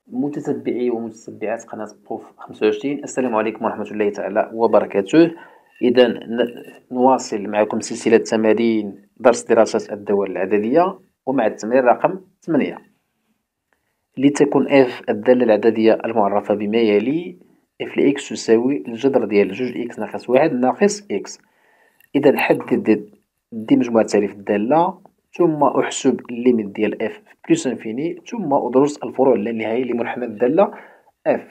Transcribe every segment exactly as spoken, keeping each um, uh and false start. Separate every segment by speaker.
Speaker 1: متتبعي ومتتبعات قناة بروف خمسة وعشرين، السلام عليكم ورحمة الله تعالى وبركاته. إذا ن- نواصل معكم سلسلة تمارين درس دراسة الدول العددية، ومع التمرين رقم ثمانية. لتكن اف الدالة العددية المعرفة بما يلي: اف لإكس تساوي الجذر ديال جوج إكس ناقص واحد ناقص إكس. إذا حدد دي مجموعة تعريف الدالة، ثم أحسب الليميت ديال اف بلس انفيني، ثم أدرس الفروع اللانهائية لمنحنى الدالة اف.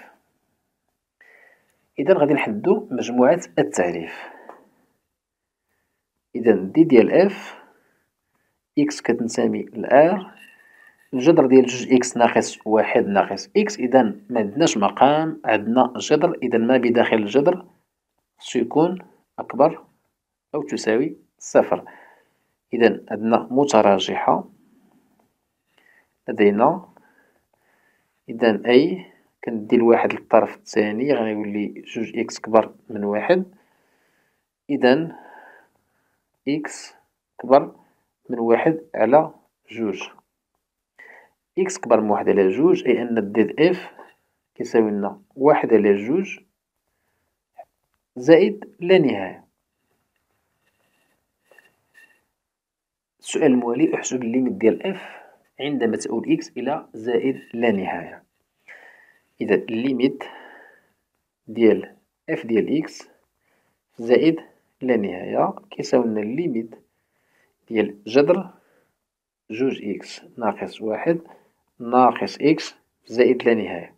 Speaker 1: إذا غادي نحددو مجموعة التعريف. إذا دي ديال اف إكس كتنتمي لآر، الجذر ديال جوج إكس ناقص واحد ناقص إكس. إذا معندناش مقام، عندنا جذر، إذا ما بداخل الجذر خصو يكون أكبر أو تساوي صفر. إذا عندنا متراجحة لدينا. إذا أي كندي الواحد للطرف الثاني غيولي جوج إكس كبر من واحد. إذا إكس كبر من واحد على جوج. إكس كبر من واحد على جوج أي أن الديد إف كيساوي لنا واحد على جوج زائد لا نهاية. السؤال الموالي: احسب الليميت ديال إف عندما تؤول إكس إلى زائد لا نهاية. إذا الليميت ديال إف ديال إكس زائد لا نهاية كيساوي لنا الليميت ديال جذر جوج إكس ناقص واحد ناقص إكس زائد لا نهاية.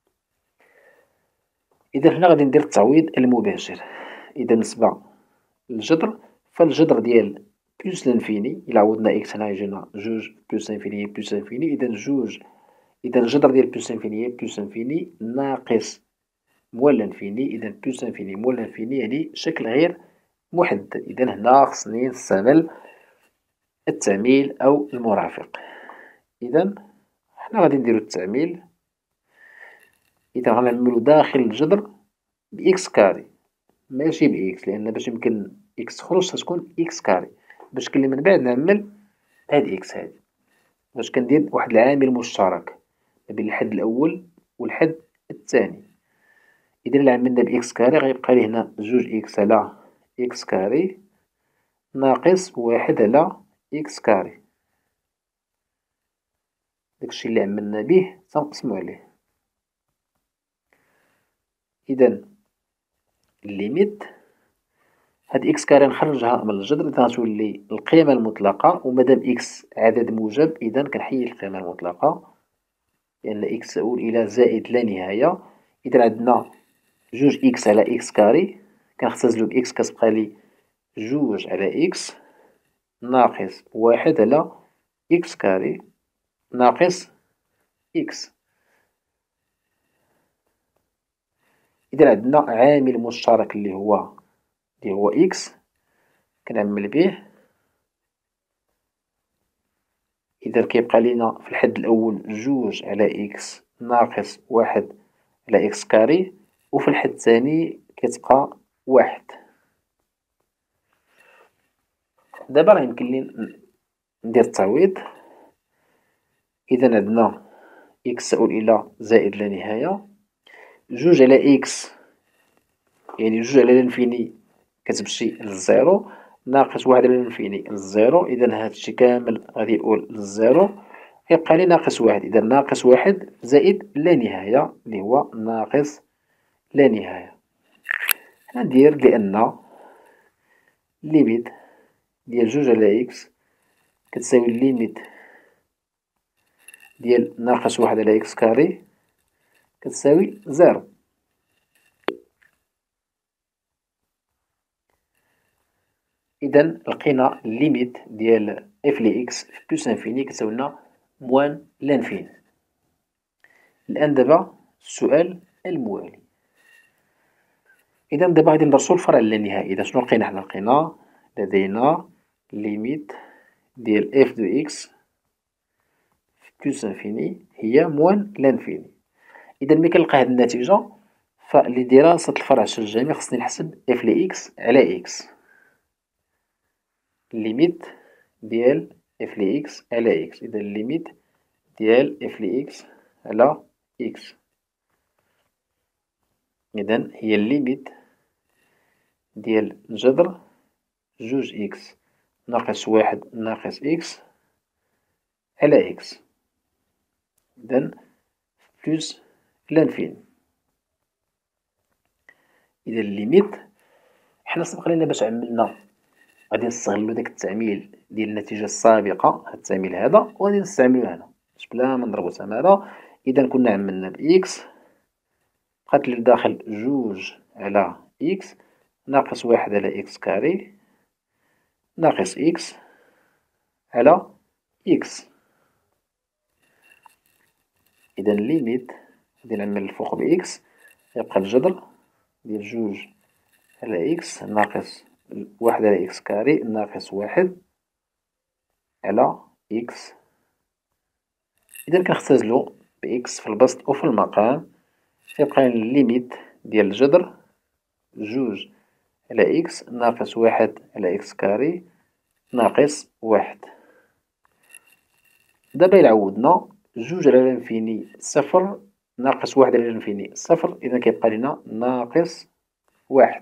Speaker 1: إذا هنا غادي ندير التعويض المباشر. إذا بالنسبة للجذر، فالجذر ديال بلس لانفيني إلا عوضنا إكس هنا يجينا جوج بلس انفيني بلس انفيني. إذا جوج، إذا الجذر ديال بلس انفيني بلس انفيني ناقص موال لانفيني. إذا بلس انفيني موال لانفيني يعني شكل غير محدد. إذا هنا خصني نستعمل التعميل أو المرافق. إذا حنا غادي نديرو التعميل. إذا غنعملو داخل الجذر بإكس كاري ماشي بإكس، لأن باش يمكن إكس تخرج غتكون إكس كاري. باش كلي من بعد نعمل هاد إكس هادي باش كندير واحد العامل مشترك ما بين الحد الأول والحد الثاني. إذا إلا عملنا بإكس كاري غيبقى لي هنا جوج إكس على إكس كاري ناقص واحد على إكس كاري. داكشي اللي عملنا به تنقسمو عليه. إذا الليميت هاد إكس كاري نخرجها من الجذر، إذا غتولي القيمة المطلقة، ومادام إكس عدد موجب إذا كنحيد القيمة المطلقة لأن إكس تؤول إلى زائد لا نهاية. إذا عندنا جوج إكس على إكس كاري كنختزلو بإكس كتبقى لي جوج على إكس ناقص واحد على إكس كاري ناقص إكس. إذا عندنا عامل مشترك اللي هو اللي هو إكس كنعمل به. إذا كيبقى لينا في الحد الأول جوج على إكس ناقص واحد على إكس كاري، وفي الحد الثاني كتبقى واحد. دابا راه يمكن لي ندير التعويض. إذا عندنا إكس تؤول إلى زائد لا نهاية، جوج على إكس يعني جوج على لانفيني كتمشي للزيرو ناقص واحد على لانفيني للزيرو. إذا هادشي كامل غادي يؤول للزيرو، كيبقى لي ناقص واحد. إذا ناقص واحد زائد لا نهاية اللي هو ناقص لا نهاية. غندير لأن ليميت ديال جوج على إكس كتساوي ليميت ديال ناقص واحد على إكس كاري كتساوي زيرو. إذا لقينا ليميت ديال إف لإكس بلس انفيني كتساوي لنا موان لانفيني. الآن دابا السؤال الموالي. إذا دابا غادي ندرسو الفرع اللانهائي. إذا شنو لقينا حنا؟ لقينا لدينا ليميت ديال إف دو إكس بلس انفيني هي موان لانفيني. إذا ملي كنلقى هاد النتيجة فلدراسة الفرع الشجامي خصني نحسب إف لإكس على إكس. ليميت ديال إف لإكس على إكس. إذا ليميت ديال إف لإكس على إكس. إذن هي الليميت ديال جذر جوج إكس ناقص واحد ناقص إكس على إكس. إذن بلوس لانفيني. إذا الليميت حنا سبق لينا باش عملنا غادي نستغلو داك التعميل ديال النتيجة السابقة، هاد التعميل هذا، وغادي نستعملو هنا باش بلا ما نضربو تمارة. إذا كنا عملنا بإكس بقات لي لداخل جوج على إكس ناقص واحد على إكس كاري ناقص إكس على إكس. إذا الليميت غادي نعمل الفوق بإكس يبقى الجذر ديال جوج على إكس ناقص واحد على إكس كاري ناقص واحد على إكس. إذا كنختزلو بإكس في البسط وفي المقام كيبقى لنا الليميت ديال الجذر جوج على إكس ناقص واحد على إكس كاري ناقص واحد. دابا إلا عوضنا جوج على لانفيني صفر ناقص واحد على لانفيني صفر، إذا كيبقى لنا ناقص واحد.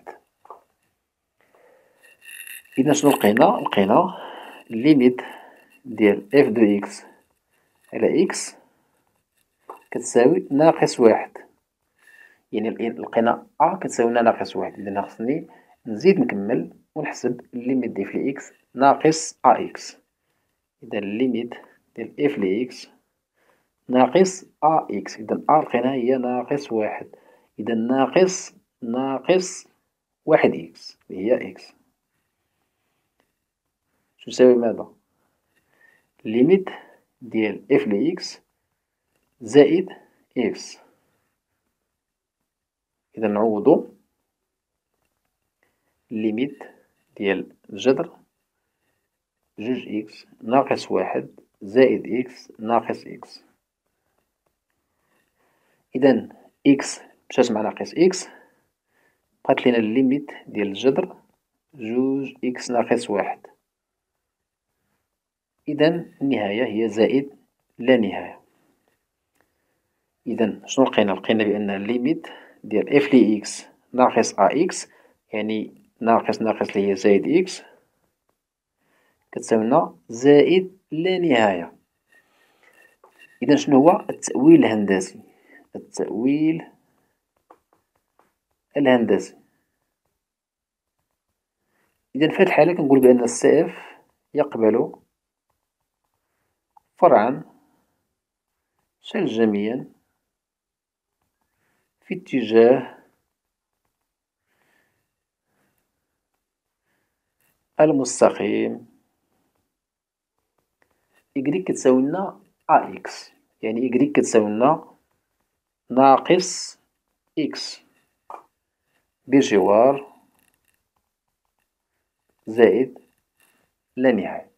Speaker 1: إذا شنو لقينا؟ لقينا الليميت ديال اف دو إكس على إكس كتساوي ناقص واحد، يعني لقينا أ كتساوي لنا ناقص واحد. إذا خصني نزيد نكمل ونحسب الليميت ديال اف لإكس ناقص أ إكس. إذا الليميت ديال اف لإكس ناقص أ إكس، إذا أ لقيناها هي ناقص واحد، إذا ناقص ناقص واحد إكس اللي هي إكس تساوي ماذا؟ ليميت ديال اف لإكس زائد إكس. إذا نعوضو ليميت ديال الجذر جوج إكس ناقص واحد زائد إكس ناقص إكس. إذا إكس مشات مع ناقص إكس بقات لينا الليميت ديال الجذر جوج إكس ناقص واحد. إذا النهاية هي زائد لا نهاية. إذا شنو لقينا؟ لقينا بأن الليميت ديال اف لإكس ناقص أ إكس، يعني ناقص ناقص اللي هي زائد إكس، كتساوي لنا زائد لا نهاية. إذا شنو هو التأويل الهندسي؟ التأويل الهندسي. إذا في هاد الحالة كنقول بأن السي اف يقبل فرعا شلجميا في اتجاه المستقيم إكريك كتساوي لنا أ إكس، يعني إكريك كتساوي لنا ناقص إكس بجوار زائد لا نهاية.